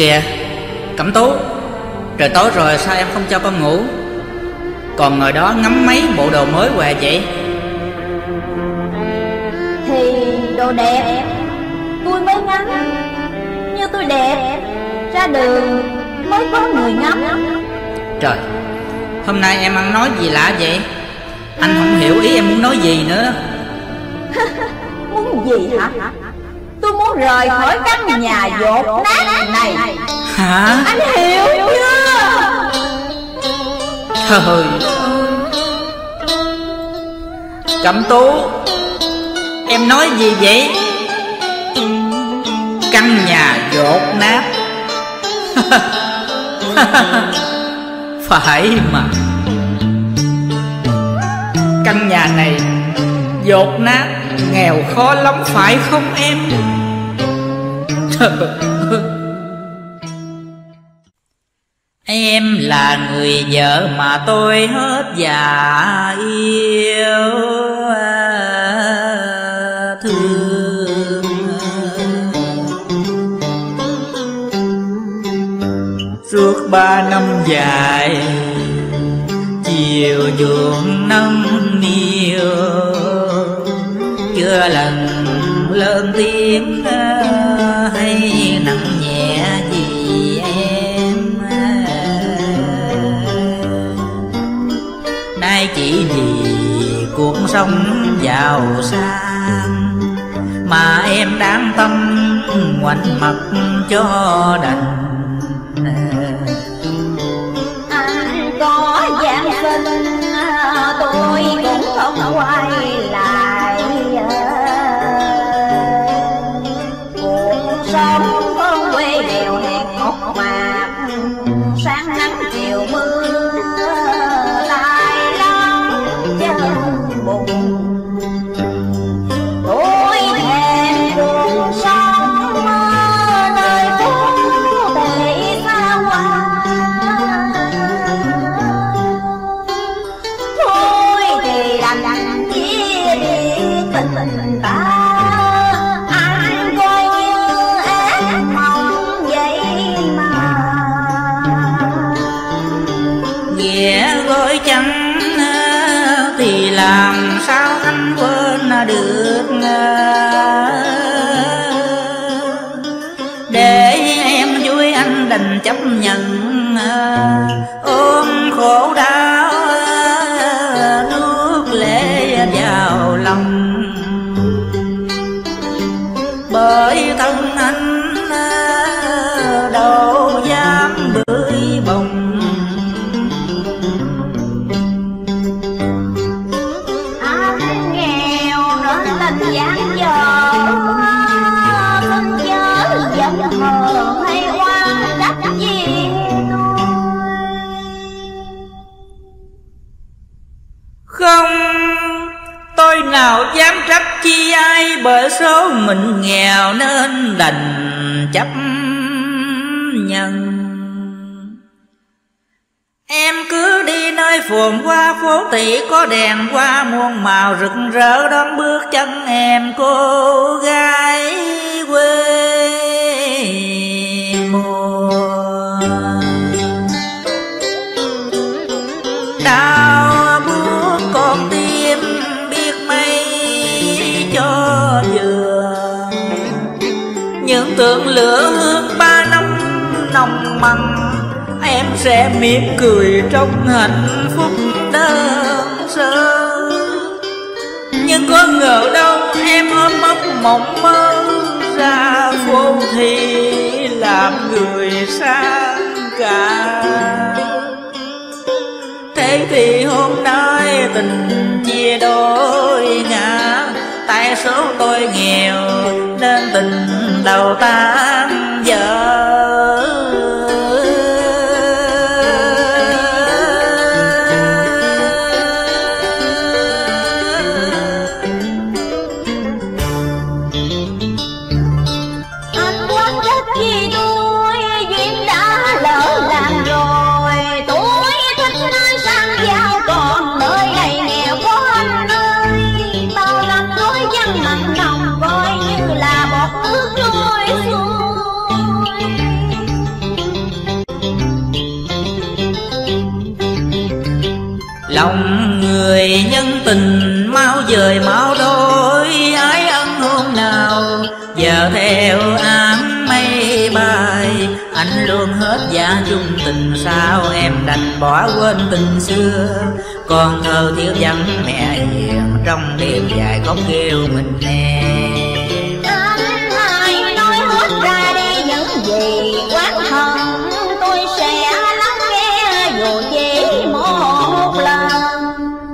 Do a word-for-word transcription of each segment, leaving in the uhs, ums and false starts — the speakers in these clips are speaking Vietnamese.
Kìa Cẩm Tú, trời tối rồi sao em không cho con ngủ, còn ngồi đó ngắm mấy bộ đồ mới hoài vậy? Thì đồ đẹp tôi mới ngắm, như tôi đẹp ra đường mới có người ngắm. Trời, hôm nay em ăn nói gì lạ vậy? Anh không hiểu ý em muốn nói gì nữa. Muốn gì hả? Tôi muốn rời khỏi căn nhà dột nát này. Hả? Anh hiểu chưa? Trời ơi, Cẩm Tú, em nói gì vậy? Căn nhà dột nát. Phải mà, căn nhà này dột nát, nghèo khó lắm phải không em? Em là người vợ mà tôi hết dạ yêu thương. Suốt ba năm dài chiều chuộng nâng niu, chưa lần lớn tiếng hay nặng nhẹ gì em. Nay chỉ vì cuộc sống giàu sang mà em đáng tâm ngoảnh mặt cho đành. Anh có gian sinh tôi cũng không quay lại. Cuộc sống con quê nghèo hèn mộc mạc, sáng nắng chiều mưa, tay lắm chân bụng. Tôi thèm cuộc sống nơi phố thị xa hoa. Thôi thì đành chia biệt tình ta, anh coi như ác mộng vậy mà. Nghĩa gói trắng thì làm sao anh quên được, để em vui anh đành chấp nhận ôm khổ đau nuốt lệ vào lòng. Bởi thân anh đâu dám bưởi bồng, anh nghèo nên tình dáng dở, xin chớ giận hờn hay oan trách gì tôi. không tôi nào dám trách chi ai, bởi số mình nghèo nên đành chấp nhận. Em cứ đi nơi phồn hoa phố thị có đèn hoa muôn màu rực rỡ, đón bước chân em cô gái quê mùa. Đau buốt con tim biết mấy cho vừa, những tưởng lửa hương ba năm nồng mặn, em sẽ mỉm cười trong hạnh phúc đơn sơ. Nhưng có ngờ đâu em ôm ấp mộng mơ, ra phố thì làm người sang cả. Thế thì hôm nay tình chia đôi ngả, tại số tôi nghèo nên tình đầu tan vỡ. Anh quán trách gì tôi, duyên đã lỡ làng rồi. Tôi thích nơi sang giàu, còn nơi này nghèo có anh ơi. Bao năm nói dân mặn nồng coi như là bọt nước trôi xuống. Lòng người nhân tình mau dời mau đôi, ái ân hôm nào giờ theo áng mây bay. Anh luôn hết giá chung tình, sao em đành bỏ quên tình xưa. Con thơ thiếu vắng mẹ hiền, trong đêm dài khóc kêu mình nè. Anh hãy nói hết ra đi những gì quán hận, tôi sẽ lắng nghe dù chỉ một lần.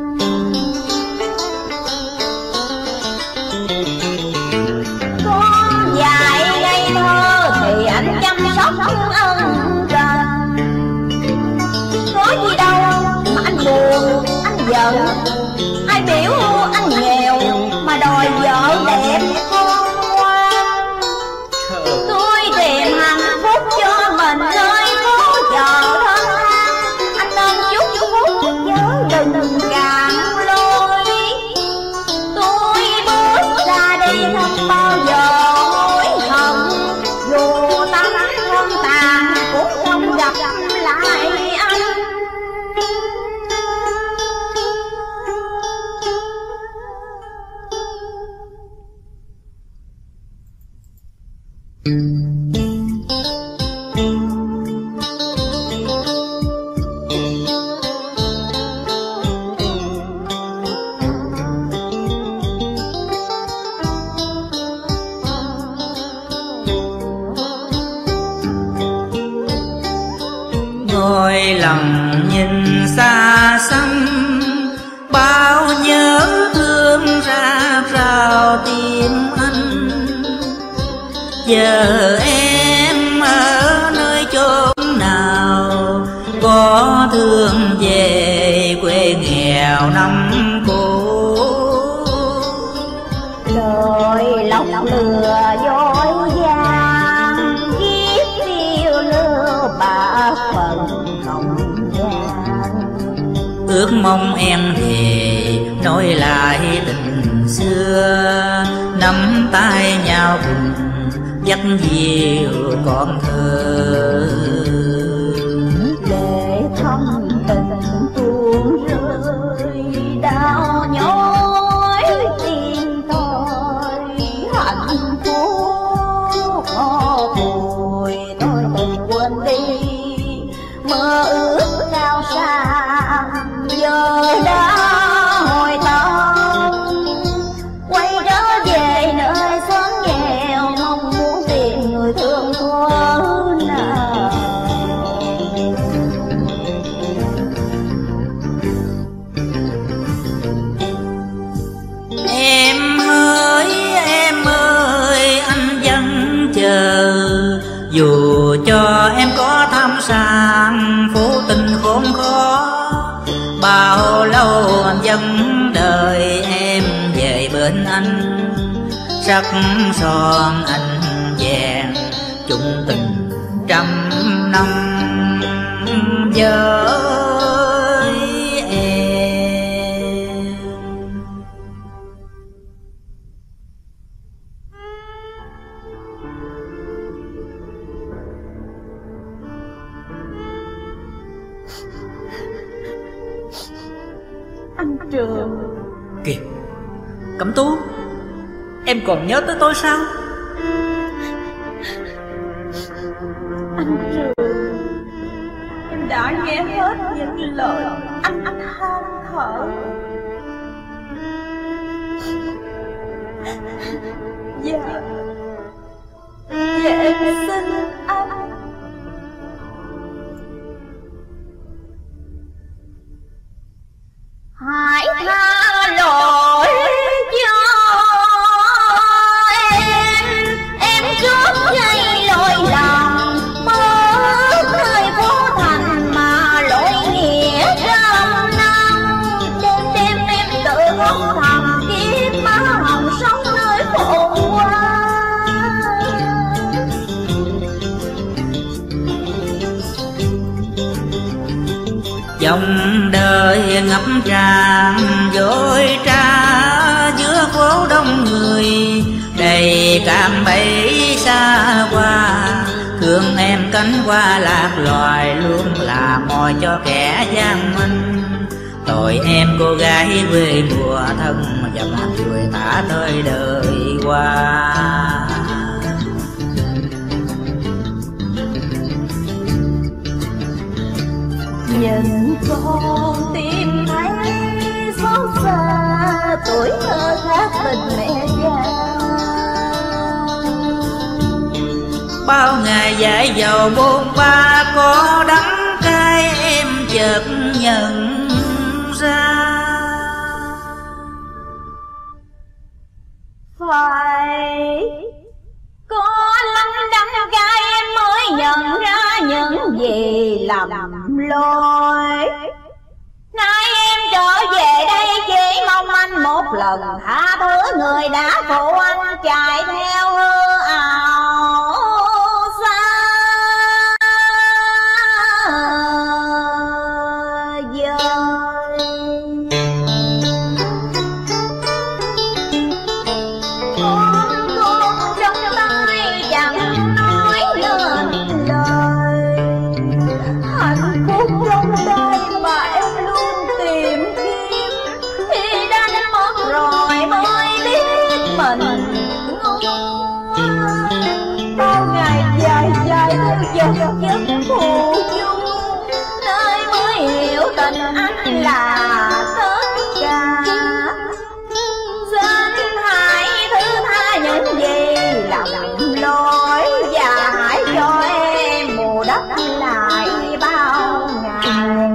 Con dại ngây thơ thì anh chăm sóc ân cần, có gì đâu mà anh buồn anh giận, ai biểu anh nghèo mà đòi vợ đẹp con ngoan. Tôi tìm hạnh phúc cho mình nơi phố chợ thân an, anh nên chúc phúc chớ đừng cạn lối. Tôi bước ra đi không bao giờ hối hận, dù ta thân tàn cũng không gặp lại anh. Ngồi lòng nhìn xa xăm, bao nhớ thương ra rào tim anh. Giờ em ở nơi chốn nào, có thương về quê nghèo năm cũ. Lời lọc lừa dối gian, kiếp yêu lừa bạc phần hồng vàng. Ước mong em thì nói lại tình xưa, nắm tay nhau cùng dắt dìu con thơ. Để thâm tình tuôn rơi, đau nhói tim tôi hạnh phúc ngọt bùi. Tôi từng quên đi mơ ước cao xa, giờ đã hồi tâm quay trở về nơi xóm nghèo, mong muốn tìm người thương thuở nào. Em ơi em ơi anh vẫn chờ, dù cho em có thăm sang phố tình khốn khó. Bao lâu anh vẫn đợi em về bên anh, sắc son anh vẹn chung tình trăm năm với em. Anh Trường. Kìa Cẩm Tú, em còn nhớ tới tôi sao? Anh Trường, em đã nghe hết những lời anh anh than thở. Dạ, dạ em xin anh. Hãy tha lỗi cho em, em trước đây lỗi lầm mất nơi phố thành mà lỗi nghĩa trăm năm. Đêm đêm em tự khóc thầm kiếp má hồng sống nơi phồn hoa. Dòng đời ngập tràn dối trá giữa phố đông người, đầy cạm bẫy xa qua. Thương em cánh hoa lạc loài, luôn là mồi cho kẻ gian manh. tội em cô gái quê mùa thân và mọi người tả tơi đời qua. Nhìn con tim thấy xót xa, tuổi thơ khác tình mẹ già. Bao ngày dãi dầu bôn ba có đắng cay em chợt nhận ra. Phải có lắm đắng cay em mới nhận ra những gì lầm lỗi. Nay em trở về đây chỉ mong anh một lần tha thứ người đã phụ anh chạy theo hư ảo xa vời. Con con trong tay chẳng nói lên lời, hạnh phúc trong đây mà em luôn tìm kiếm, khi đánh mất rồi mới biết mình ngu. Bao ngày dài dài theo dòng giấc phù du, nơi mới hiểu tình anh là tất cả. Xin hãy thứ tha những gì lầm lỗi, và hãy cho em bù đắp lại bao ngày.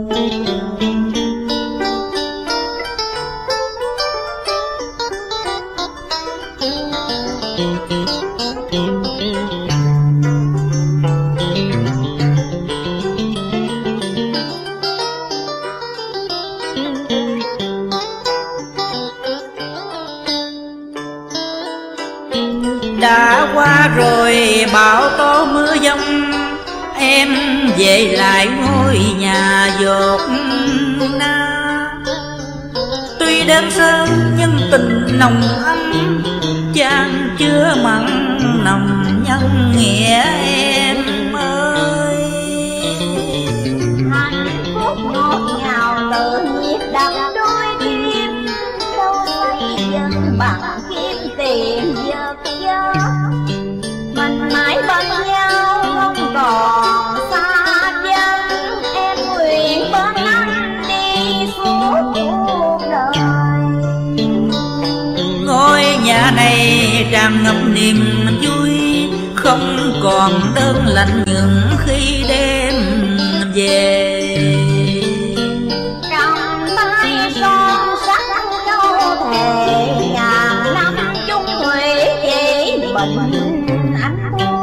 Đã qua rồi bão tố mưa giông, em về lại ngôi nhà dột na. Tuy đơn sơ nhưng tình nồng ấm, chan chứa mặn nồng nhân nghĩa em ơi. Hạnh phúc ngọt ngào tự nhịp đập đôi tim, đâu xây dựng bằng kiếm tiền vật chất. Mình mãi bên nhau không còn xa vắng, em nguyện bên anh đi suốt cuộc đời. Ngôi nhà này tràn ngập niềm vui, không còn đơn lạnh những khi đêm về. Cầm tay son sắt câu thề, ngàn năm chung thủy chỉ mình anh thôi.